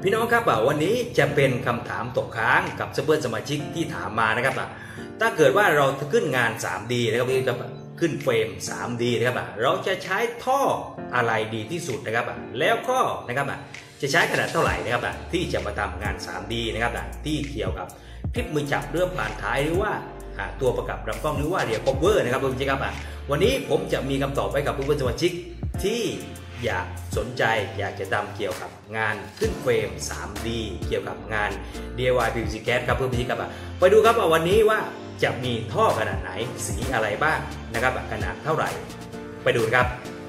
พี่น้องครับวันนี้จะเป็นคำถามตกค้างกับเพื่อนสมาชิกที่ถามมานะครับถ้าเกิดว่าเราขึ้นงาน 3D นะครับขึ้นเฟรม 3D นะครับเราจะใช้ท่ออะไรดีที่สุดนะครับแล้วก็นะครับจะใช้ขนาดเท่าไหร่นะครับที่จะมาทำงาน 3D นะครับที่เกี่ยวกับคลิปมือจับเรื่องผ่านท้ายหรือว่าตัวประกับลำกล้องหรือว่าเรียกคอเวอร์นะครับเพื่อนๆครับวันนี้ผมจะมีคำตอบไว้กับเพื่อนสมาชิกที่อยากสนใจอยากจะทำเกี่ยวกับงานขึ้นเฟรม 3D เกี่ยวกับงาน DIY PVC Gas ครับเพื่อนๆครับไปดูครับวันนี้ว่าจะมีท่อขนาดไหนสีอะไรบ้างนะครับขนาดเท่าไหร่ไปดูครับ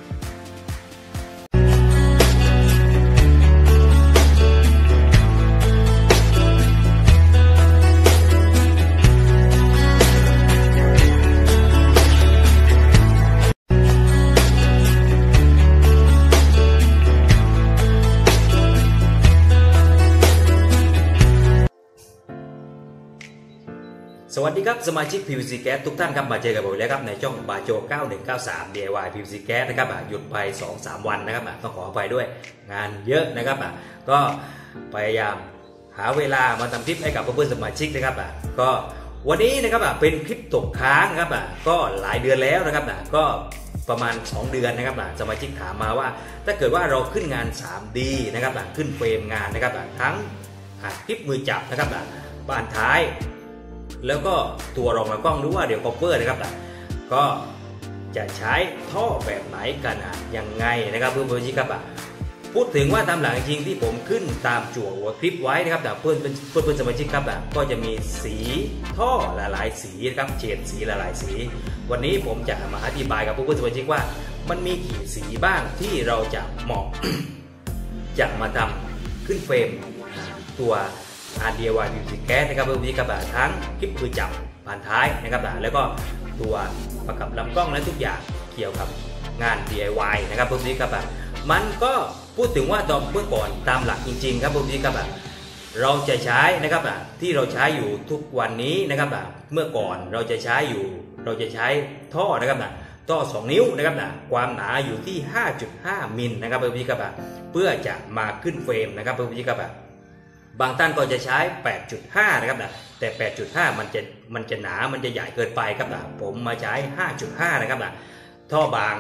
สวัสดีครับสมาชิก PVC Gas ทุกท่านครับมาเจอกับผมแล้วครับในช่องบาโจ9193 DIY PVC Gas นะครับหยุดไป 2-3 วันนะครับต้องขออภัยด้วยงานเยอะนะครับก็พยายามหาเวลามาทำคลิปให้กับเพื่อนๆสมาชิกนะครับก็วันนี้นะครับเป็นคลิปตกค้างนะครับก็หลายเดือนแล้วนะครับก็ประมาณ2เดือนนะครับสมาชิกถามมาว่าถ้าเกิดว่าเราขึ้นงาน 3D นะครับขึ้นเฟรมงานนะครับทั้งคลิปมือจับนะครับบานท้ายแล้วก็ตัวรองลำกล้องหรือว่าเดี๋ยวคอปเปอร์นะครับก็จะใช้ท่อแบบไหนกันยังไงนะครับเพื่อนๆครับพูดถึงว่าตามหลังจริงที่ผมขึ้นตามจั่วหัวคลิปไว้นะครับเพื่อนสมาชิกครับก็จะมีสีท่อหลายๆสีนะครับเฉดสีหลายๆสีวันนี้ผมจะมาอธิบายกับเพื่อนสมาชิกว่ามันมีกี่สีบ้างที่เราจะเหมาะ จะมาทำขึ้นเฟรมตัวDIY PVC Gas นะครับเพื่อนๆครับทั้งคลิปมือจับผ่านท้ายนะครับแล้วก็ตัวประกับลำกล้องและทุกอย่างเกี่ยวกับงาน DIY นะครับเพื่อนๆครับมันก็พูดถึงว่าตอนเมื่อก่อนตามหลักจริงๆครับเพื่อนๆครับเราจะใช้นะครับที่เราใช้อยู่ทุกวันนี้นะครับเมื่อก่อนเราจะใช้ท่อนะครับท่อ2 นิ้วนะครับความหนาอยู่ที่ 5.5 มิลนะครับเพื่อนๆครับเพื่อจะมาขึ้นเฟรมนะครับเพื่อนๆครับบางท่านก็จะใช้ 8.5 นะครับแต่ 8.5 มันจะหนามันจะใหญ่เกินไปครับผมมาใช้ 5.5 นะครับท่อบาง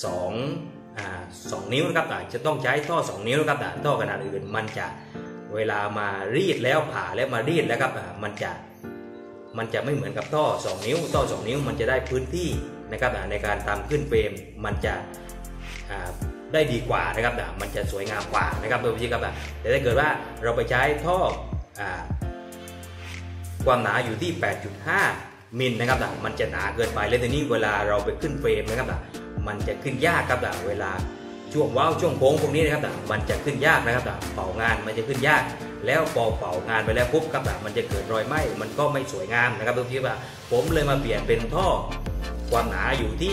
2 นิ้วนะครับจะต้องใช้ท่อ2 นิ้วนะครับท่อขนาดอื่นมันจะเวลามารีดแล้วผ่าแล้วมารีดแล้วครับมันจะไม่เหมือนกับท่อ2 นิ้วท่อ2 นิ้วมันจะได้พื้นที่นะครับในการทำขึ้นเฟรมมันจะได้ดีกว่านะครับมันจะสวยงามกว่านะครับเพื่อนๆครับแต่ถ้าเกิดว่าเราไปใช้ท่อความหนาอยู่ที่ 8.5 มิลนะครับมันจะหนาเกินไปแล้วทีนี้เวลาเราไปขึ้นเฟรมนะครับมันจะขึ้นยากครับเวลาช่วงว้าวช่วงโค้งพวกนี้นะครับมันจะขึ้นยากนะครับเป่างานมันจะขึ้นยากแล้วพอเป่างานไปแล้วปุ๊บครับมันจะเกิดรอยไหม้มันก็ไม่สวยงามนะครับเพื่อนๆผมเลยมาเปลี่ยนเป็นท่อความหนาอยู่ที่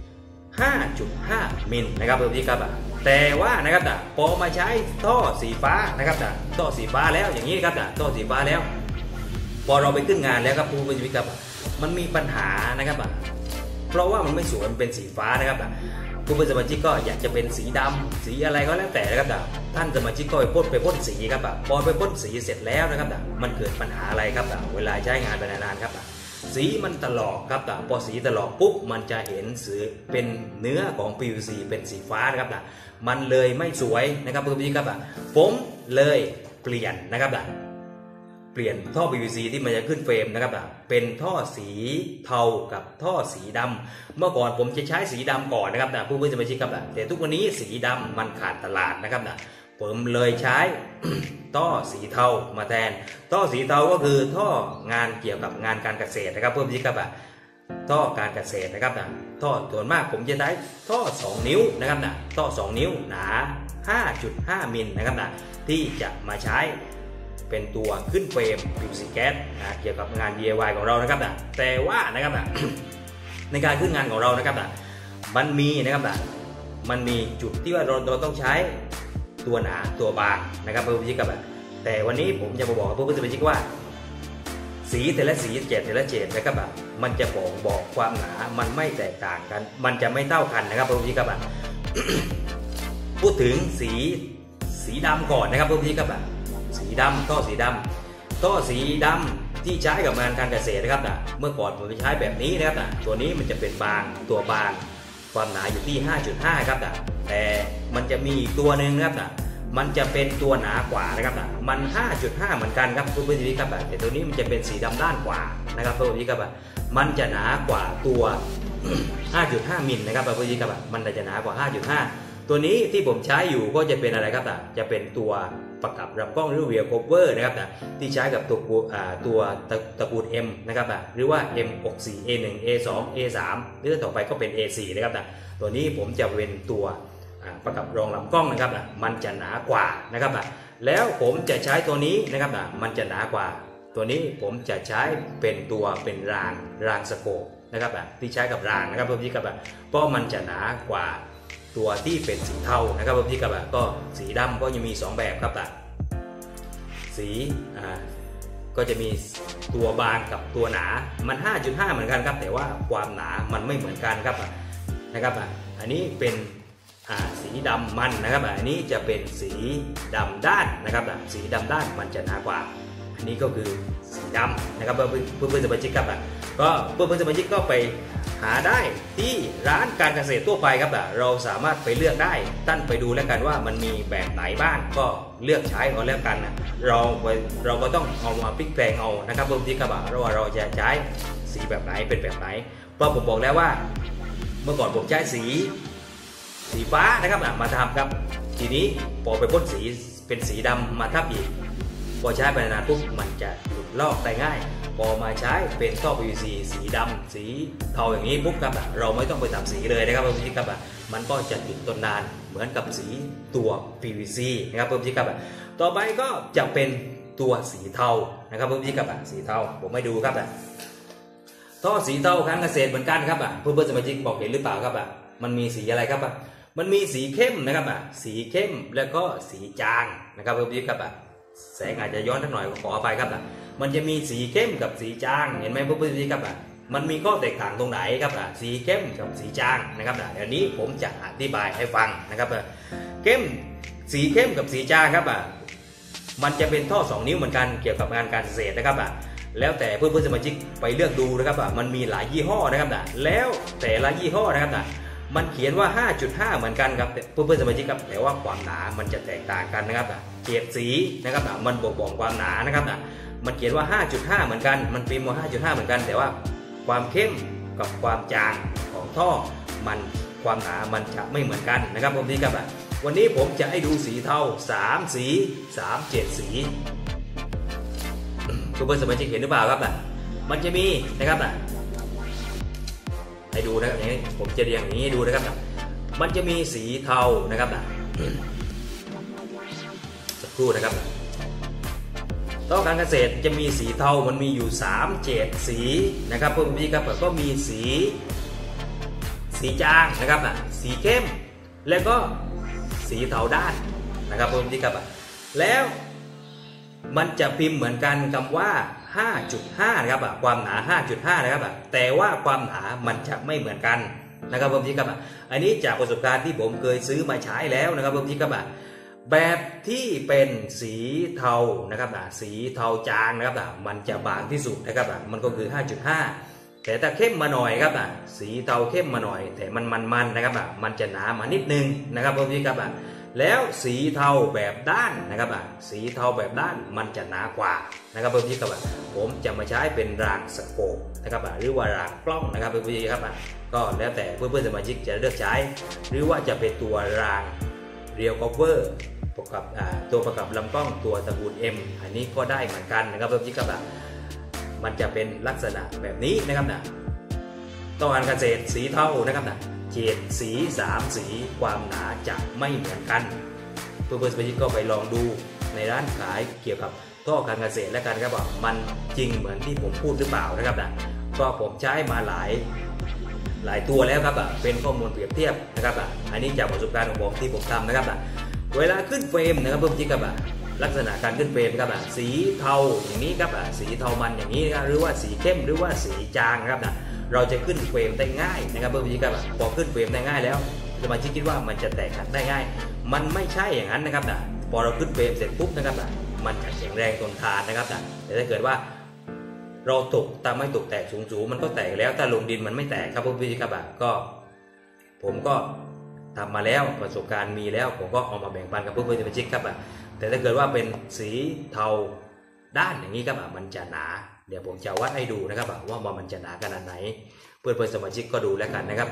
5.5 มิลนะครับเพื่อนๆครับแต่ว่านะครับพอมาใช้ท่อสีฟ้านะครับท่อสีฟ้าแล้วอย่างนี้ครับท่อสีฟ้าแล้วพอเราไปขึ้นงานแล้วครับเพื่อนๆครับมันมีปัญหานะครับเพราะว่ามันไม่สวยมันเป็นสีฟ้านะครับผู้สมาชิกก็อยากจะเป็นสีดำสีอะไรก็แล้วแต่นะครับท่านสมาชิกก็ไปพ่นสีครับพอไปพ่นสีเสร็จแล้วนะครับมันเกิดปัญหาอะไรครับเวลาใช้งานไปนานๆครับสีมันถลอกครับพอสีถลอกปุ๊บมันจะเห็นสีเป็นเนื้อของ PVC เป็นสีฟ้านะครับมันเลยไม่สวยนะครับเพื่อนๆครับผมเลยเปลี่ยนนะครับเปลี่ยนท่อ PVC ที่มันจะขึ้นเฟรมนะครับเป็นท่อสีเทากับท่อสีดำเมื่อก่อนผมจะใช้สีดำก่อนนะครับเพื่อนๆสมาชิกครับแต่ทุกวันนี้สีดำมันขาดตลาดนะครับผมเลยใช้ ท่อสีเทามาแทนท่อสีเทาก็คือท่องานเกี่ยวกับงานการเกษตรนะครับเพื่อนๆครับท่อการเกษตรนะครับท่อส่วนมากผมจะใช้ท่อ2 นิ้วนะครับท่อ2 นิ้วหนา 5.5 มิลนะครับที่จะมาใช้เป็นตัวขึ้นเฟรม PVC Gas เกี่ยวกับงาน DIY ของเรานะครับแต่ว่านะครับ ในการขึ้นงานของเรานะครับมันมีนะครับมันมีจุดที่ว่าเราต้องใช้ตัวหนาตัวบางนะครับเพื่อนๆครับแต่วันนี้ผมจะมาบอกกับเพื่อนๆว่าสีแต่ละสีเฉดแต่ละเฉดนะครับมันจะบอกความหนามันไม่แตกต่างกันมันจะไม่เท่ากันนะครับเพื่อนๆครับ พูดถึงสีดำก่อนนะครับเพื่อนๆครับดำท่อสีดำที่ใช้กับงานการเกษตรนะครับเมื่อก่อนผมใช้แบบนี้นะครับตัวนี้มันจะเป็นบางตัวบางความหนาอยู่ที่ 5.5 ครับแต่มันจะมีอีกตัวหนึ่งนะครับมันจะเป็นตัวหนากว่านะครับมัน 5.5 เหมือนกันครับเพื่อนๆครับแต่ตัวนี้มันจะเป็นสีดำด้านกว่านะครับเพื่อนๆครับมันจะหนากว่าตัว 5.5 มิลนะครับเพื่อนๆครับมันจะหนากว่า 5.5 ตัวนี้ที่ผมใช้อยู่ก็จะเป็นอะไรครับจะเป็นตัวประกับลำกล้องหรือเวียร์โคเวอร์นะครับที่ใช้กับตัวตระกูล M นะครับหรือว่า M64 A1 A2 A3 หรือต่อไปก็เป็น A4 นะครับตัวนี้ผมจะเป็นตัวประกับรองลำกล้องนะครับมันจะหนากว่านะครับแล้วผมจะใช้ตัวนี้นะครับมันจะหนากว่าตัวนี้ผมจะใช้เป็นรางสโคปนะครับที่ใช้กับรางนะครับเพื่อนๆครับเพราะมันจะหนากว่าตัวที่เป็นสีเทานะครับเพื่อนๆครับก็สีดำก็ยังมี2แบบครับสีก็จะมีตัวบางกับตัวหนามัน 5.5 เหมือนกันครับแต่ว่าความหนามันไม่เหมือนกันครับนะครับอันนี้เป็นสีดำมันนะครับอันนี้จะเป็นสีดำด้านนะครับสีดำด้านมันจะหนากว่าอันนี้ก็คือสีดำนะครับเพื่อนๆสมาชิกครับก็เพื่อนๆสมาชิกก็ไปหาได้ที่ร้านการเกษตรทั่วไปครับเราสามารถไปเลือกได้ท่านไปดูแล้วกันว่ามันมีแบบไหนบ้างก็เลือกใช้เอาแล้วกันเราก็ต้องเอามาพลิกแปลงเอานะครับเพื่อนๆครับว่าเราจะใช้สีแบบไหนเป็นแบบไหนเพราะผมบอกแล้วว่าเมื่อก่อนผมใช้สีฟ้านะครับมาทำครับทีนี้พอไปพ่นสีเป็นสีดำมาทับอีกพอใช้ไปนานปุ๊บมันจะหลุดลอกได้ง่ายพอมาใช้เป็นท่อ PVC สีดำสีเทาอย่างนี้ปุ๊บครับเราไม่ต้องไปทำสีเลยนะครับเพื่อนๆครับมันก็จะติดทนนานเหมือนกับสีตัว PVC นะครับเพื่อนๆครับต่อไปก็จะเป็นตัวสีเทานะครับเพื่อนๆครับสีเทาผมไม่ดูครับท่อสีเทาการเกษตรเหมือนกันครับเพื่อนๆสมาชิกบอกเห็นหรือเปล่าครับมันมีสีอะไรครับมันมีสีเข้มนะครับสีเข้มแล้วก็สีจางนะครับเพื่อนๆครับแสงอาจจะย้อนนิดหน่อยขออภัยครับมันจะมีสีเข้มกับสีจางเห็นไหมเพื่อนๆครับมันมีข้อแตกต่างตรงไหนครับสีเข้มกับสีจางนะครับเดี๋ยวนี้ผมจะอธิบายให้ฟังนะครับสีเข้มกับสีจางครับมันจะเป็นท่อ2 นิ้วเหมือนกันเกี่ยวกับงานการเกษตรนะครับแล้วแต่เพื่อนๆสมาชิกไปเลือกดูนะครับมันมีหลายยี่ห้อนะครับแล้วแต่ละยี่ห้อนะครับมันเขียนว่า 5.5 เหมือนกันครับเพื่อนๆสมาชิกครับแต่ว่าความหนามันจะแตกต่างกันนะครับเฉดสีนะครับมันบอกความหนานะครับมันเขียนว่า 5.5 เหมือนกันมันพิมพ์ว่า 5.5 เหมือนกันแต่ว่าความเข้มกับความจางของท่อมันความหนามันจะไม่เหมือนกันนะครับเพื่อนๆครับวันนี้ผมจะให้ดูสีเทา3 สี3เฉดสีเพื่อนๆสมาชิกเห็นหรือเปล่าครับมันจะมีนะครับให้ดูนะครับอย่างนี้ผมจะเรียงอย่างนี้ให้ดูนะครับมันจะมีสีเทานะครับสักครู่นะครับท่อการเกษตรจะมีสีเทามันมีอยู่3 เฉดสีนะครับเพื่อนๆครับก็มีสีจางนะครับสีเข้มแล้วก็สีเทาด้านนะครับเพื่อนๆครับแล้วมันจะพิมพ์เหมือนกันคำว่า 5.5 นะครับความหนา 5.5 นะครับแต่ว่าความหนามันจะไม่เหมือนกันนะครับเพื่อนๆครับอันนี้จากประสบการณ์ที่ผมเคยซื้อมาใช้แล้วนะครับเพื่อนๆครับแบบที่เป็นสีเทานะครับสีเทาจางนะครับมันจะบางที่สุดนะครับมันก็คือ 5.5 แต่ถ้าเข้มมาหน่อยครับสีเทาเข้มมาหน่อยแต่มันนะครับมันจะหนามานิดนึงนะครับเพื่อนๆครับแล้วสีเทาแบบด้านนะครับสีเทาแบบด้านมันจะหนากว่านะครับเพื่อนๆครับผมจะมาใช้เป็นรางสโคปนะครับหรือว่ารางกล้องนะครับเพื่อนๆครับก็แล้วแต่เพื่อนๆสมาชิกจะเลือกใช้หรือว่าจะเป็นตัวรางเรียวคอเวอร์ตัวประกับลำกล้องตัวตระกูล M อันนี้ก็ได้เหมือนกันนะครับเพื่อนๆครับมันจะเป็นลักษณะแบบนี้นะครับท่อการเกษตรสีเทานะครับเฉดสี3 สีความหนาจะไม่เหมือนกันเพื่อนๆสมาชิกก็ไปลองดูในร้านขายเกี่ยวกับท่อการเกษตรและกันครับว่ามันจริงเหมือนที่ผมพูดหรือเปล่านะครับก็ผมใช้มาหลายตัวแล้วครับเป็นข้อมูลเปรียบเทียบนะครับอันนี้จากประสบการณ์ของผมที่ผมทำนะครับเวลาขึ้นเฟรมนะครับเพื่อนๆครับลักษณะการขึ้นเฟรมครับสีเทาอย่างนี้ครับสีเทามันอย่างนี้นะครับหรือว่าสีเข้มหรือว่าสีจางครับเราจะขึ้นเฟรมได้ง่ายนะครับเพื่อนๆครับพอขึ้นเฟรมได้ง่ายแล้วสมาชิกคิดว่ามันจะแตกหักได้ง่ายมันไม่ใช่อย่างนั้นนะครับพอเราขึ้นเฟรมเสร็จปุ๊บนะครับมันจะแข็งแรงทนทานนะครับนะแต่ถ้าเกิดว่าเราตกตามไม่ตกแตกสูงๆมันก็แตกแล้วถ้าลงดินมันไม่แตกครับพี่ครับก็ผมก็ทำมาแล้วประสบการณ์มีแล้วผมก็เอามาแบ่งปันกับเพื่อนๆสมาชิกครับแต่ถ้าเกิดว่าเป็นสีเทาด้านอย่างนี้ครับมันจะหนาเดี๋ยวผมจะวัดให้ดูนะครับว่ามันจะหนาขนาดไหนเพื่อนๆสมาชิกก็ดูแล้วกันนะครับ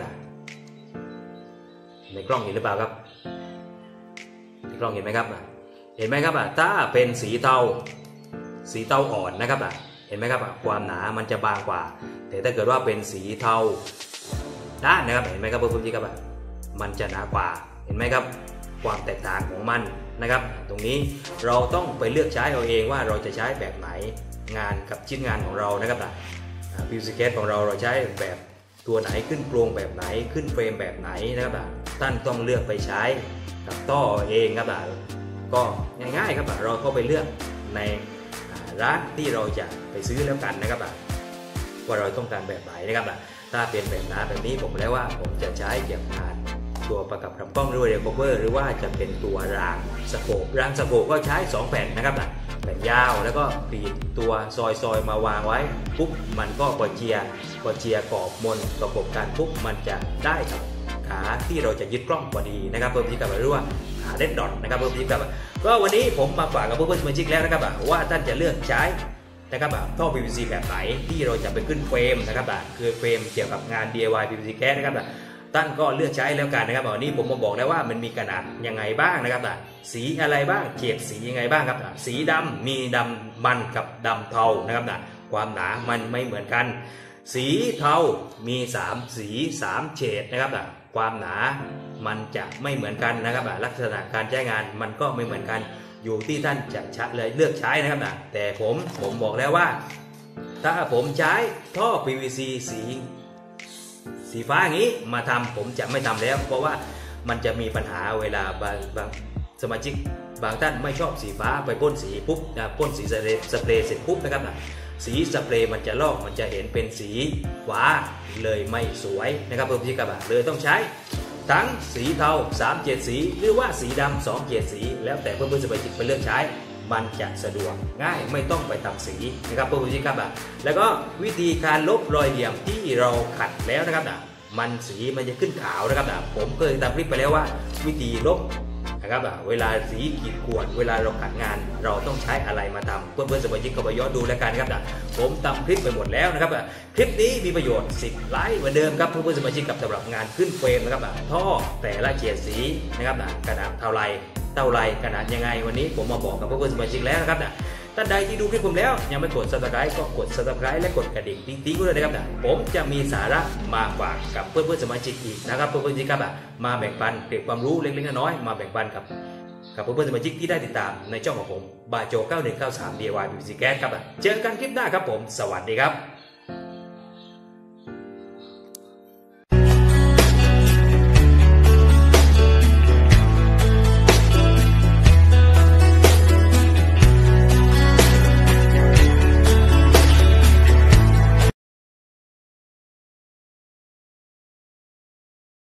ในกล้องเห็นหรือเปล่าครับในกล้องเห็นไหมครับเห็นไหมครับถ้าเป็นสีเทาอ่อนนะครับเห็นไหมครับความหนามันจะบางกว่าแต่ถ้าเกิดว่าเป็นสีเทาด้านนะครับเห็นไหมครับเพื่อนๆครับมันจะหนากว่าเห็นไหมครับความแตกต่างของมันนะครับตรงนี้เราต้องไปเลือกใช้เอาเองว่าเราจะใช้แบบไหนงานกับชิ้นงานของเรานะครับพิวซีแคสของเราใช้แบบตัวไหนขึ้นโครงแบบไหนขึ้นเฟรมแบบไหนนะครับท่านต้องเลือกไปใช้กับต่อเองครับก็ง่ายๆครับเราก็ไปเลือกในร้านที่เราจะไปซื้อแล้วกันนะครับว่าเราต้องการแบบไหนนะครับถ้าเป็นแบบหนาแบบนี้ผมแล้วว่าผมจะใช้เกี่ยวกับตัวประกับลำกล้องด้วยเรคคอเวอร์หรือว่าจะเป็นตัวรางสโคปก็ใช้2แผ่นนะครับแผ่นยาวแล้วก็กรีดตัวซอยมาวางไว้ปุ๊บมันก็กดเจียกรอบมนประกบกันปุ๊บมันจะได้กับขาที่เราจะยึดกล้องพอดีนะครับเพิ่มที่กับหรือว่าขาเล็ดดอทนะครับเพิ่มที่กับก็วันนี้ผมมาฝากกับเพื่อนๆสมาชิกแล้วนะครับว่าท่านจะเลือกใช้นะครับท่อ PVC แบบไหนที่เราจะไปขึ้นเฟรมนะครับคือเฟรมเกี่ยวกับงาน DIY PVC แก๊สนะครับท่านก็เลือกใช้แล้วกันนะครับวันนี้ผมมาบอกแล้วว่ามันมีขนาดยังไงบ้างนะครับสีอะไรบ้างเฉดสียังไงบ้างครับสีดำมีดำมันกับดำเทานะครับความหนามันไม่เหมือนกันสีเทามี3สี3เฉดนะครับความหนามันจะไม่เหมือนกันนะครับลักษณะการใช้งานมันก็ไม่เหมือนกันอยู่ที่ท่านจะเลยเลือกใช้นะครับแต่ผมบอกแล้วว่าถ้าผมใช้ท่อ PVC สีฟ้าอย่างนี้มาทำผมจะไม่ทำแล้วเพราะว่ามันจะมีปัญหาเวลาบางสมาชิกบางท่านไม่ชอบสีฟ้าไปพ่นสีปุ๊บพ่นสีสเปรย์เสร็จปุ๊บนะครับสีสเปรย์มันจะลอกมันจะเห็นเป็นสีฟ้าเลยไม่สวยนะครับเพื่อนพี่กระบะเลยต้องใช้ทั้งสีเทา3 เฉดสีหรือว่าสีดำ2 เฉดสีแล้วแต่เพื่อนๆสมาชิกไปเลือกใช้มันจะสะดวกง่ายไม่ต้องไปทำสีนะครับเพื่อนๆครับแล้วก็วิธีการลบรอยเหลี่ยมที่เราขัดแล้วนะครับมันสีมันจะขึ้นขาวนะครับผมเคยทำคลิปไปแล้วว่าวิธีลบนะครับเวลาสีขีดข่วนเวลาเราขัดงานเราต้องใช้อะไรมาทำเพื่อนๆสมาชิกก็ไปย้อนดูแล้วกันครับผมทำคลิปไปหมดแล้วนะครับคลิปนี้มีประโยชน์10 ไลค์เหมือนเดิมครับเพื่อนๆสมาชิกกับสำหรับงานขึ้นเฟรมนะครับท่อแต่ละเฉดสีนะครับขนาดเท่าไรขนาดยังไงวันนี้ผมมาบอกกับเพื่อนๆสมาชิกแล้วนะครับท่านใดที่ดูคลิปผมแล้วยังไม่กด Subscribe ก็กด Subscribe และกดกระดิ่งติ๊งๆด้วยนะครับผมจะมีสาระมาฝากกับเพื่อนๆสมาชิกอีกนะครับเพื่อนๆครับมาแบ่งปันเก็บความรู้เล็กๆน้อยๆมาแบ่งปันกับเพื่อนๆสมาชิกที่ได้ติดตามในช่องของผมบาโจ9193 DIY PVC แก๊สครับเจอกันคลิปหน้าครับผมสวัสดีครับ